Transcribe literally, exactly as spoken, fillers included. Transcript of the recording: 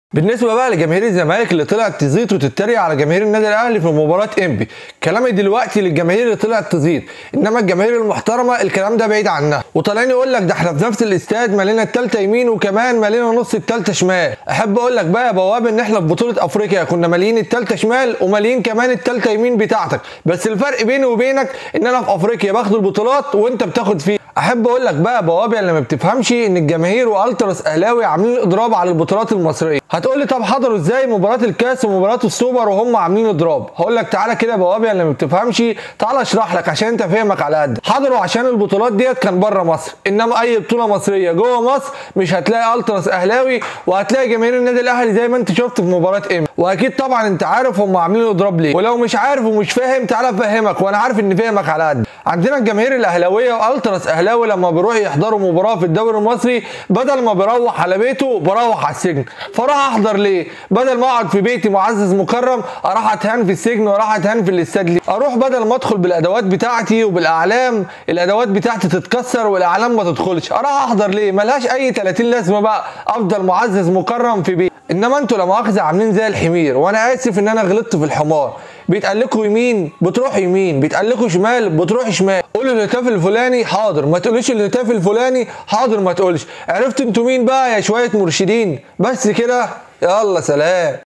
بالنسبه بقى لجماهير الزمالك اللي طلعت تزيط وتتريق على جماهير النادي الاهلي في مباراه انبي، كلامي دلوقتي للجماهير اللي طلعت تزيط، انما الجماهير المحترمه الكلام ده بعيد عنها، وطالعين يقول لك ده احنا في نفس الاستاد مالينا الثالثه يمين وكمان مالينا نص الثالثه شمال. احب اقول لك بقى يا بواب ان احنا في بطوله افريقيا كنا ماليين الثالثه شمال وماليين كمان الثالثه يمين بتاعتك، بس الفرق بيني وبينك ان انا في افريقيا باخد البطولات وانت بتاخد فيه. احب اقول لك بقى بوابي اللي ما بتفهمش ان الجماهير والتراس اهلاوي عاملين اضراب على البطولات المصريه. هتقول لي طب حضروا ازاي مباراه الكاس ومباراه السوبر وهم عاملين اضراب؟ هقول لك تعالى كده يا بوابي اللي ما بتفهمش، تعالى اشرح لك عشان انت فهمك على قد. حضروا عشان البطولات ديت كان بره مصر، انما اي بطوله مصريه جوه مصر مش هتلاقي التراس اهلاوي وهتلاقي جماهير النادي الاهلي زي ما انت شفت في مباراه ام. واكيد طبعا انت عارف هم عاملين اضراب ليه، ولو مش عارف ومش فاهم تعالى افهمك وانا عارف ان فهمك على قد. عندنا الجماهير الاهلاويه والتراس اهلاوي لما بيروحوا يحضروا مباراه في الدوري المصري بدل ما بيروح على بيته بروح على السجن، فراح احضر ليه؟ بدل ما اقعد في بيتي معزز مكرم اروح اتهان في السجن واروح اتهان في الاستاد ليه؟ اروح بدل ما ادخل بالادوات بتاعتي وبالاعلام الادوات بتاعتي تتكسر والاعلام ما تدخلش، اروح احضر ليه؟ ملهاش اي تلاتين لازمه بقى افضل معزز مكرم في بيتي. انما انتوا لا مؤاخذه عاملين زي الحمير، وانا اسف ان انا غلطت في الحمار. بيتقال لكم يمين بتروح يمين، بيتقال لكم شمال بتروح شمال. قولوا الهتاف الفلاني حاضر، ما تقوليش الهتاف الفلاني حاضر ما تقولش. عرفت انتوا مين بقى يا شويه مرشدين؟ بس كده، يلا سلام.